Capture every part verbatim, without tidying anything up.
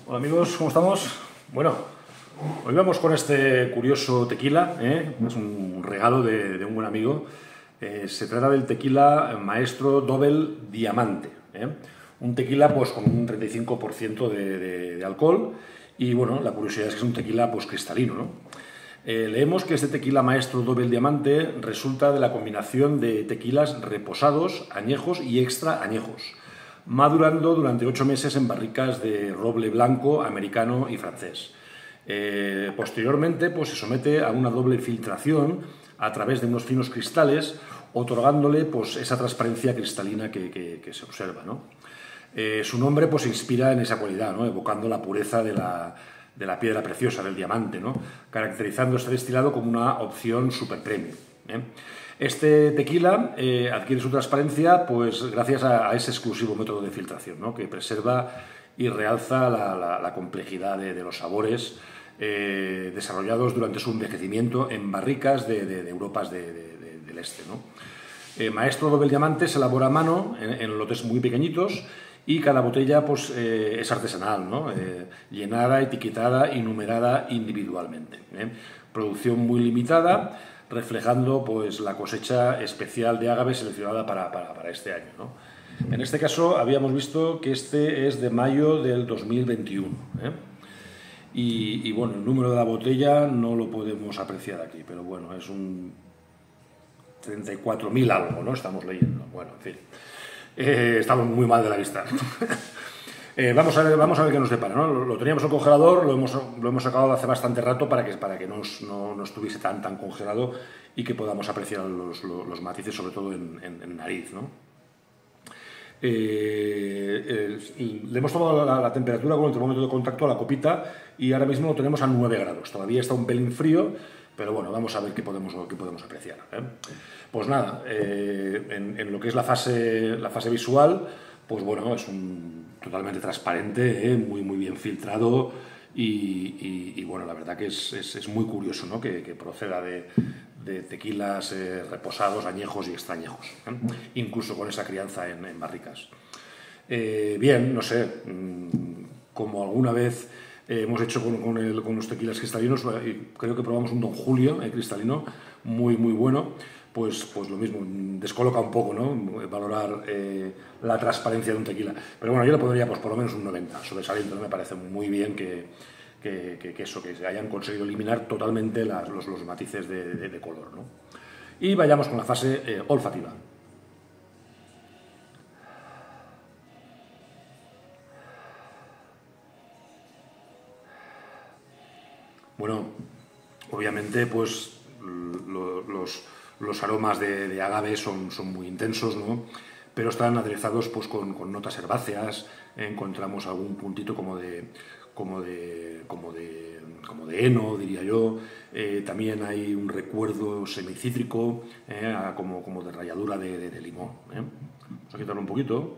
Hola amigos, ¿cómo estamos? Bueno, hoy vamos con este curioso tequila, ¿eh? Es un regalo de, de un buen amigo. Eh, se trata del tequila Maestro Dobel Diamante, ¿eh? Un tequila pues con un treinta y cinco por ciento de, de, de alcohol y bueno, la curiosidad es que es un tequila pues cristalino, ¿no? Eh, leemos que este tequila Maestro Dobel Diamante resulta de la combinación de tequilas reposados, añejos y extra añejos, madurando durante ocho meses en barricas de roble blanco, americano y francés. Eh, posteriormente, pues, se somete a una doble filtración a través de unos finos cristales, otorgándole pues, esa transparencia cristalina que, que, que se observa, ¿no? Eh, su nombre pues, se inspira en esa cualidad, ¿no? Evocando la pureza de la, de la piedra preciosa, del diamante, ¿no? Caracterizando este destilado como una opción super premium, ¿eh? Este tequila eh, adquiere su transparencia pues, gracias a, a ese exclusivo método de filtración, ¿no? Que preserva y realza la, la, la complejidad de, de los sabores eh, desarrollados durante su envejecimiento en barricas de, de, de Europas de, de, de, del Este, ¿no? Eh, Maestro Dobel Diamante se elabora a mano en, en lotes muy pequeñitos y cada botella pues, eh, es artesanal, ¿no? eh, llenada, etiquetada y numerada individualmente. ¿eh? Producción muy limitada, reflejando pues, la cosecha especial de agave seleccionada para, para, para este año, ¿no? En este caso habíamos visto que este es de mayo del dos mil veintiuno. ¿eh? Y, y bueno, el número de la botella no lo podemos apreciar aquí, pero bueno, es un treinta y cuatro mil algo, ¿no? Estamos leyendo. Bueno, en fin. Eh, estamos muy mal de la vista. eh, vamos, a ver, vamos a ver qué nos depara, ¿no? Lo, lo teníamos en el congelador, lo hemos, lo hemos sacado hace bastante rato para que, para que nos, no, no estuviese tan, tan congelado y que podamos apreciar los, los, los matices, sobre todo en, en, en nariz, ¿no? Eh, eh, le hemos tomado la, la temperatura con el termómetro de contacto a la copita y ahora mismo lo tenemos a nueve grados. Todavía está un pelín frío, pero bueno, vamos a ver qué podemos, qué podemos apreciar, ¿eh? Pues nada, eh, en, en lo que es la fase, la fase visual, pues bueno, es un, totalmente transparente, ¿eh? muy, muy bien filtrado y, y, y bueno, la verdad que es, es, es muy curioso, ¿no? que, que proceda de, de tequilas eh, reposados, añejos y extrañejos, ¿eh? incluso con esa crianza en, en barricas. Eh, bien, no sé, como alguna vez eh, hemos hecho con, con, el, con los tequilas cristalinos, eh, creo que probamos un Don Julio eh, cristalino muy, muy bueno, pues, pues lo mismo, descoloca un poco, ¿no? Valorar eh, la transparencia de un tequila. Pero bueno, yo le pondría pues, por lo menos un noventa, sobresaliente, ¿no? Me parece muy bien que, que, que, que eso, que hayan conseguido eliminar totalmente las, los, los matices de, de, de color, ¿no? Y vayamos con la fase eh, olfativa. Bueno, obviamente, pues lo, los, los aromas de, de agave son, son muy intensos, ¿no? Pero están aderezados pues, con, con notas herbáceas. Encontramos algún puntito como de, como de, como de, como de heno, diría yo. Eh, también hay un recuerdo semicítrico, eh, como, como de ralladura de, de, de limón, ¿eh? Vamos a quitarlo un poquito.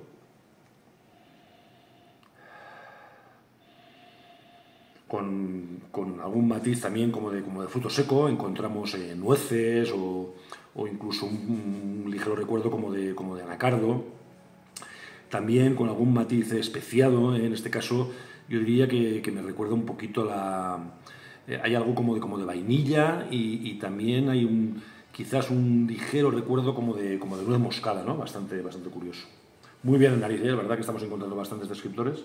Con, con algún matiz también como de, como de fruto seco, encontramos eh, nueces o, o incluso un, un ligero recuerdo como de, como de anacardo. También con algún matiz especiado, eh, en este caso yo diría que, que me recuerda un poquito la... Eh, hay algo como de, como de vainilla y, y también hay un, quizás un ligero recuerdo como de, como de nuez moscada, ¿no? Bastante, bastante curioso. Muy bien en nariz, ¿eh? La verdad que estamos encontrando bastantes descriptores.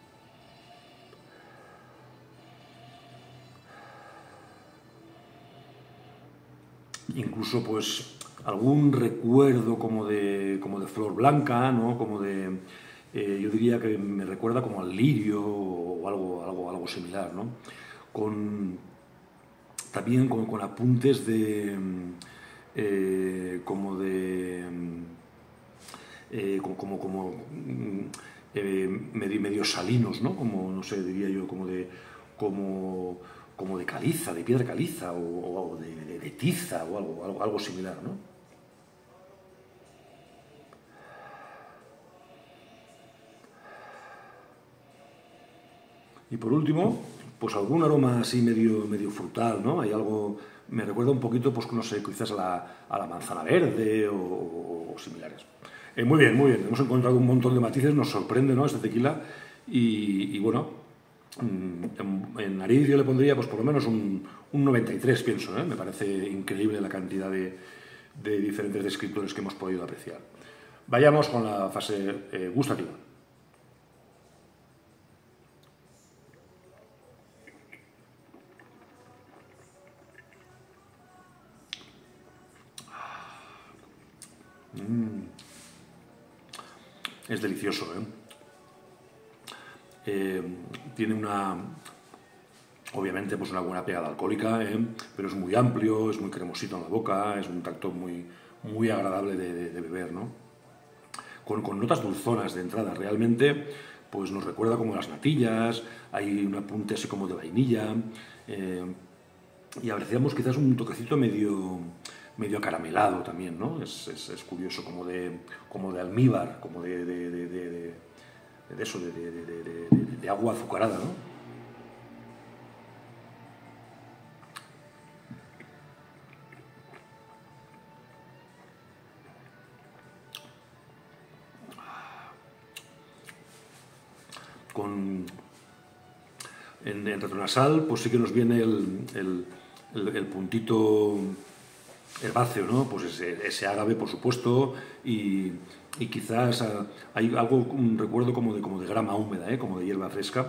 Incluso pues algún recuerdo como de, como de flor blanca, ¿no? Como de, eh, yo diría que me recuerda como al lirio o algo, algo, algo similar, ¿no? Con, también con, con apuntes de, eh, como de, eh, como, como, como eh, medio, medio salinos, ¿no? Como, no sé, diría yo, como de, como como de caliza, de piedra caliza o, o de, de, de tiza o algo, algo, algo similar, ¿no? Y por último, pues algún aroma así medio, medio frutal, ¿no? Hay algo, me recuerda un poquito, pues no sé, quizás a la, a la manzana verde o, o, o similares. Eh, muy bien, muy bien, hemos encontrado un montón de matices, nos sorprende, ¿no? Este tequila y, y bueno, En, en nariz yo le pondría pues por lo menos un, un noventa y tres, pienso, ¿eh? Me parece increíble la cantidad de, de diferentes descriptores que hemos podido apreciar. Vayamos con la fase eh, gustativa. Mm. Es delicioso, ¿eh? Eh, tiene una, obviamente, pues una buena pegada alcohólica, ¿eh? Pero es muy amplio, es muy cremosito en la boca, es un tacto muy, muy agradable de, de, de beber, ¿no? Con, con notas dulzonas de entrada, realmente, pues nos recuerda como las natillas, hay un apunte así como de vainilla, eh, y apreciamos quizás un toquecito medio, medio acaramelado también, ¿no? Es, es, es curioso, como de, como de almíbar, como de, de, de, de, de, de eso, de, de, de, de, de, de agua azucarada, ¿no? Con, en, en retronasal, pues sí que nos viene el, el, el, el puntito herbáceo, ¿no? Pues ese, ese ágave, por supuesto, y, y quizás a, hay algo, un recuerdo como de, como de grama húmeda, ¿eh? Como de hierba fresca.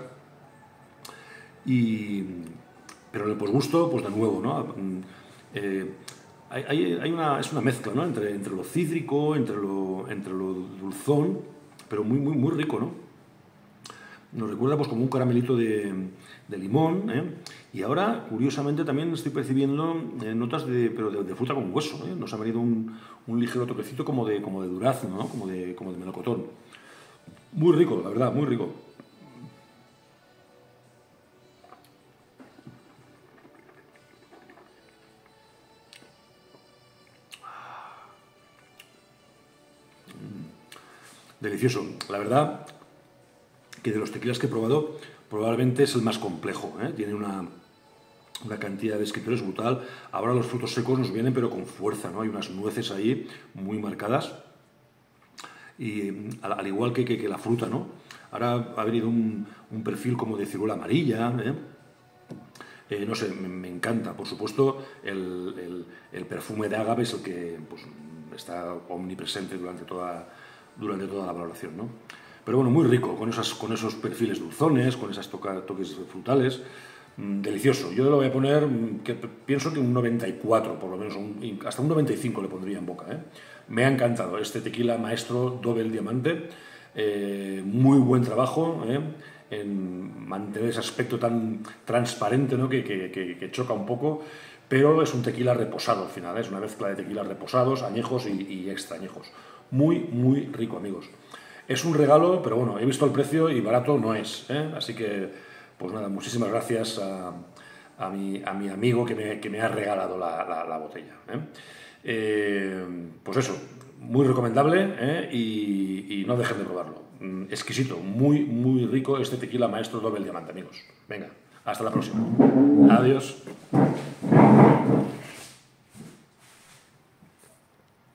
Y, pero en el posgusto, pues de nuevo, ¿no? Eh, hay, hay, hay una, es una mezcla, ¿no? Entre, entre lo cítrico, entre lo, entre lo dulzón, pero muy, muy, muy rico, ¿no? Nos recuerda pues como un caramelito de, de limón, ¿eh? Y ahora, curiosamente, también estoy percibiendo eh, notas de, pero de, de fruta con hueso, ¿eh? Nos ha venido un, un ligero toquecito como de, como de durazno, ¿no? Como de, como de melocotón. Muy rico, la verdad, muy rico. Delicioso. La verdad que de los tequilas que he probado, probablemente es el más complejo, ¿eh? Tiene una, una cantidad de descriptores brutal. Ahora los frutos secos nos vienen, pero con fuerza, ¿no? Hay unas nueces ahí muy marcadas. Y al, al igual que, que, que la fruta, ¿no? Ahora ha venido un, un perfil como de ciruela amarilla, ¿eh? Eh, no sé, me, me encanta. Por supuesto, el, el, el perfume de ágave es el que pues, está omnipresente durante toda, durante toda la valoración, ¿no? Pero bueno, muy rico, con, esas, con esos perfiles dulzones, con esas toca, toques frutales. Mm, delicioso. Yo le voy a poner, que pienso que un noventa y cuatro, por lo menos, un, hasta un noventa y cinco le pondría en boca, ¿eh? Me ha encantado este tequila Maestro Dobel Diamante. Eh, muy buen trabajo, ¿eh? En mantener ese aspecto tan transparente, ¿no? que, que, que, que choca un poco, pero es un tequila reposado al final, ¿eh? Es una mezcla de tequilas reposados, añejos y, y extra añejos. Muy, muy rico, amigos. Es un regalo, pero bueno, he visto el precio y barato no es, ¿eh? Así que, pues nada, muchísimas gracias a, a, mi, a mi amigo que me, que me ha regalado la, la, la botella, ¿eh? Eh, pues eso, muy recomendable, ¿eh? y, y no dejen de probarlo. Exquisito, muy, muy rico este tequila Maestro Dobel Diamante, amigos. Venga, hasta la próxima. Adiós.